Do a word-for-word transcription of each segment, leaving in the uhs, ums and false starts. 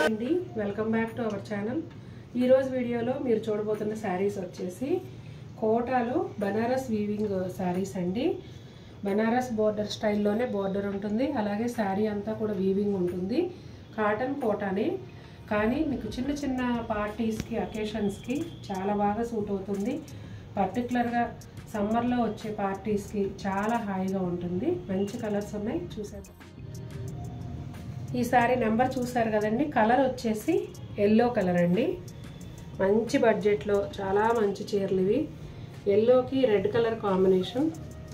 అండి, welcome back to our channel. ఈరోజు వీడియోలో మీరు చూడబోతున్న శారీస్ వచ్చేసి కోటాలో బనారస్ వీవింగ్ శారీస్ అండి. బనారస్ బోర్డర్ స్టైల్లోనే బోర్డర్ ఉంటుంది, అలాగే శారీ అంతా కూడా వీవింగ్ ఉంటుంది. కాటన్ కోటానే, కానీ మీకు చిన్న చిన్న పార్టీస్కి అకేషన్స్కి చాలా బాగా సూట్ అవుతుంది. పర్టికులర్గా సమ్మర్లో వచ్చే పార్టీస్కి చాలా హాయిగా ఉంటుంది. మంచి కలర్స్ ఉన్నాయి, చూసేద్దాం. ఈ సారీ నెంబర్ చూసారు కదండి. కలర్ వచ్చేసి ఎల్లో కలర్ అండి. మంచి బడ్జెట్లో చాలా మంచి చీరలు ఇవి. ఎల్లోకి red colour combination,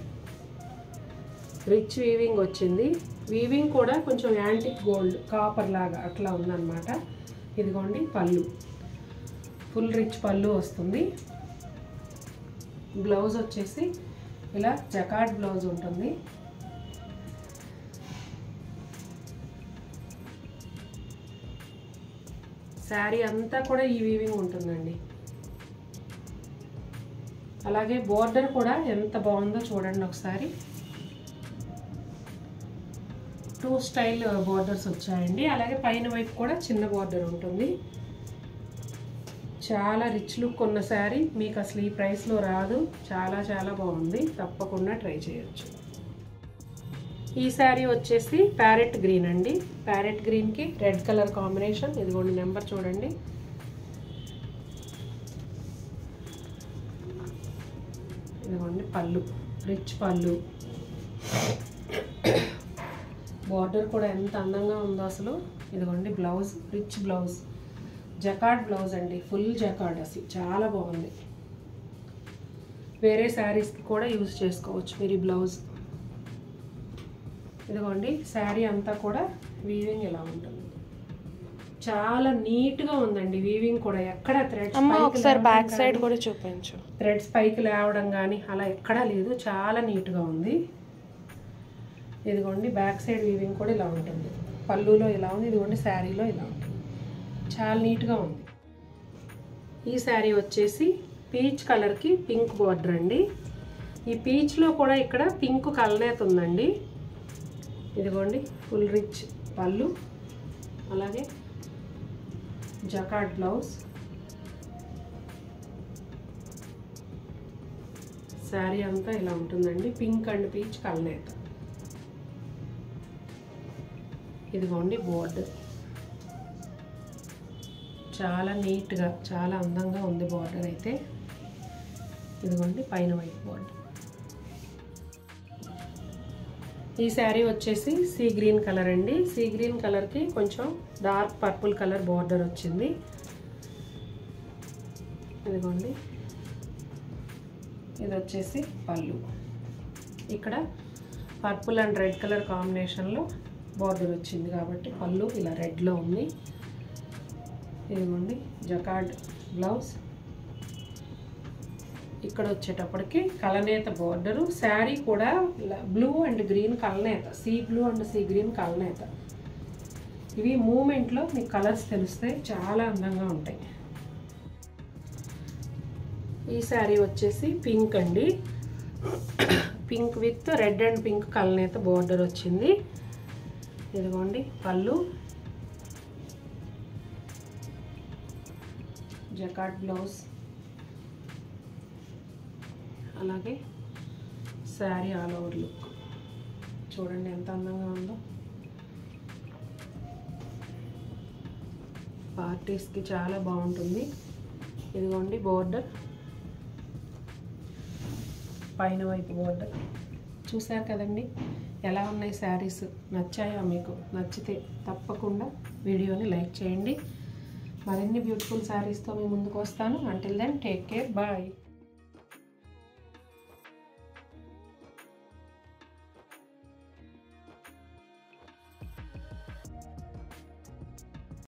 rich weaving వచ్చింది. వీవింగ్ కూడా కొంచెం యాంటిక్ గోల్డ్ కాపర్ లాగా అట్లా ఉందన్నమాట. ఇదిగోండి పళ్ళు, ఫుల్ రిచ్ పళ్ళు వస్తుంది. బ్లౌజ్ వచ్చేసి ఇలా జకార్డ్ బ్లౌజ్ ఉంటుంది. శారీ అంతా కూడా ఈ వీవింగ్ ఉంటుందండి. అలాగే బోర్డర్ కూడా ఎంత బాగుందో చూడండి ఒకసారి. టూ స్టైల్ బోర్డర్స్ వచ్చాయండి. అలాగే పైన వైపు కూడా చిన్న బోర్డర్ ఉంటుంది. చాలా రిచ్ లుక్ ఉన్న శారీ, మీకు అసలు ఈ ప్రైస్లో రాదు. చాలా చాలా బాగుంది, తప్పకుండా ట్రై చేయొచ్చు. ఈ శారీ వచ్చేసి ప్యారెట్ గ్రీన్ అండి. ప్యారెట్ గ్రీన్కి రెడ్ కలర్ కాంబినేషన్. ఇదిగోండి నెంబర్ చూడండి. ఇదిగోండి పళ్ళు, రిచ్ పళ్ళు. బార్డర్ కూడా ఎంత అందంగా ఉందో అసలు. ఇదిగోండి blouse, rich blouse, jacquard blouse అండి. ఫుల్ జకార్డ్, అసలు చాలా బాగుంది. వేరే శారీస్కి కూడా యూజ్ చేసుకోవచ్చు మీరు ఈ బ్లౌజ్. ఇదిగోండి శారీ అంతా కూడా వీవింగ్ ఇలా ఉంటుంది. చాలా నీట్గా ఉందండి వీవింగ్ కూడా. ఎక్కడ థ్రెడ్స్ ఒకసారి బ్యాక్ సైడ్ కూడా చూపించు. థ్రెడ్స్ పైకి లేవడం కానీ అలా ఎక్కడా లేదు. చాలా నీట్గా ఉంది. ఇదిగోండి బ్యాక్ సైడ్ వీవింగ్ కూడా ఇలా ఉంటుంది. పళ్ళులో ఇలా ఉంది, ఇదిగోండి శారీలో ఇలా ఉంటుంది. చాలా నీట్గా ఉంది. ఈ శారీ వచ్చేసి పీచ్ కలర్కి పింక్ బార్డర్ అండి. ఈ పీచ్లో కూడా ఇక్కడ పింక్ కలనేత ఉందండి. ఇదిగోండి ఫుల్ రిచ్ పళ్ళు, అలాగే జకార్డ్ బ్లౌజ్. శారీ అంతా ఇలా ఉంటుందండి. పింక్ అండ్ పీచ్ కలనేత. ఇదిగోండి బోర్డర్, చాలా నీట్గా చాలా అందంగా ఉంది బోర్డర్ అయితే. ఇదిగోండి పైన వైపు బోర్డర్. ఈ శారీ వచ్చేసి సీ గ్రీన్ కలర్ అండి. సీ గ్రీన్ కలర్కి కొంచెం డార్క్ పర్పుల్ కలర్ బార్డర్ వచ్చింది. ఇదిగోండి ఇది వచ్చేసి పళ్ళు. ఇక్కడ పర్పుల్ అండ్ రెడ్ కలర్ కాంబినేషన్లో బార్డర్ వచ్చింది కాబట్టి పళ్ళు ఇలా రెడ్లో ఉంది. ఇదిగోండి జకార్డ్ బ్లౌజ్. ఇక్కడ వచ్చేటప్పటికి కలనేత బోర్డరు. శారీ కూడా బ్లూ అండ్ గ్రీన్ కలనేత, sea blue and sea green కలనేత. ఇవి మూమెంట్లో మీకు కలర్స్ తెలుస్తాయి, చాలా అందంగా ఉంటాయి. ఈ శారీ వచ్చేసి పింక్ అండి. Pink with red and pink కలనేత బోర్డర్ వచ్చింది. ఇదిగోండి పళ్ళు, జకార్డ్ బ్లౌజ్, అలాగే శారీ ఆల్ ఓవర్ లుక్ చూడండి ఎంత అందంగా ఉందో. పార్టీస్కి చాలా బాగుంటుంది. ఇదిగోండి బోర్డర్, పైన వైపు బోర్డర్. చూసారు కదండి ఎలా ఉన్నాయి శారీస్. నచ్చాయా మీకు? నచ్చితే తప్పకుండా వీడియోని లైక్ చేయండి. మరిన్ని బ్యూటిఫుల్ శారీస్తో మీ ముందుకు వస్తాను. Until then take care, bye.